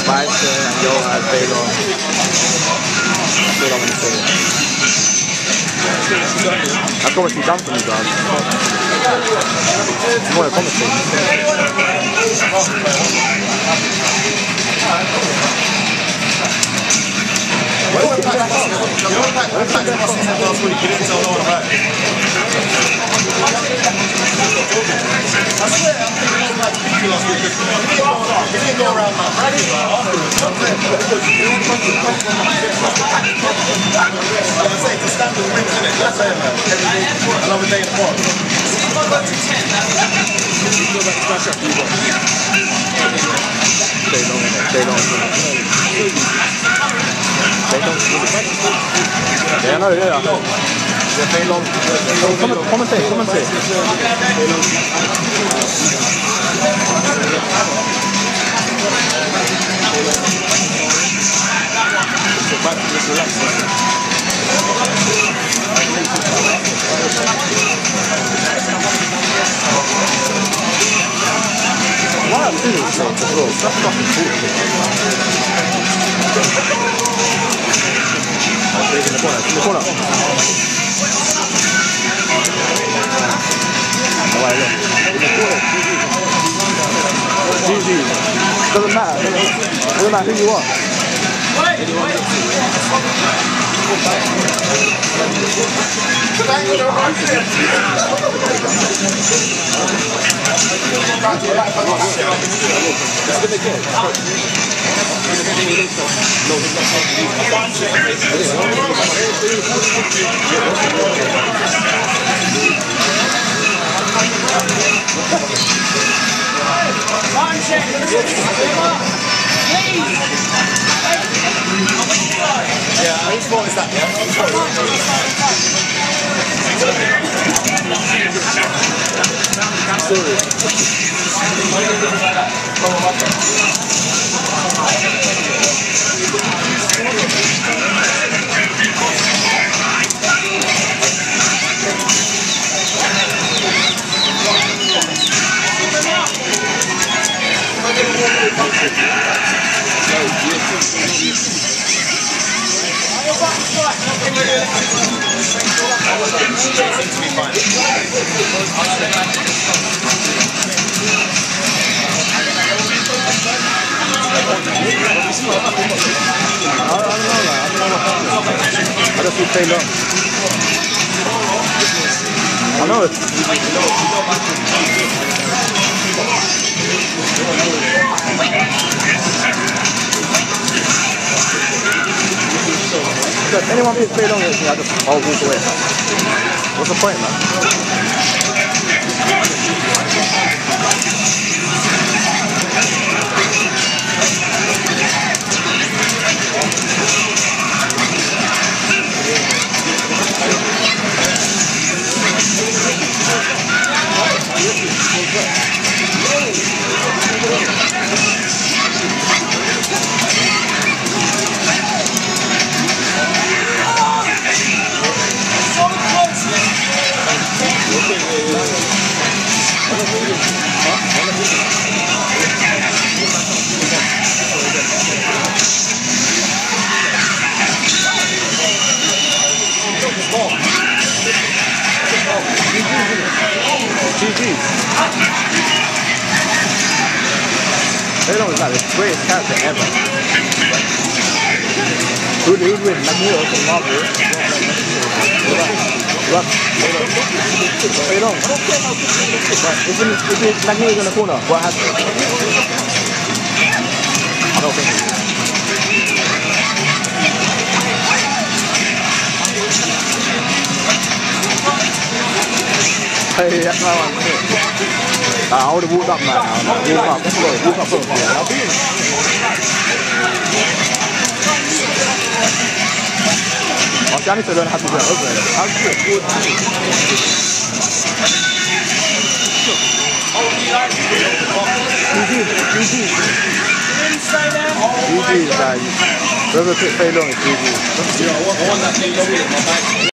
白色Yota飞龙，飞龙很飞。Ah, come si tanto mi piace. Come si? Another day in the park. Yeah, no, yeah. Come and say. Why are you so bro? That's fucking cool. In the corner. GG. Doesn't matter who you are. Yeah, whose fault is that, yeah? I just keep saying up. I know it. If anyone beats Fei Long, I just all walk away. What's the point, man? GG. Fei Long is like the greatest character ever. Who'd win? Magneto from Marvel? What? Fei Long. If Magneto in the corner, what happens? I don't think it is. Hey, that's my one. I would have walked up, man. Walk up. Let's go. Walk up first. Yeah, I'll be in. I need to learn how to do it over there. How do you do it? GG, guys. Whoever picked Fei Long is GG.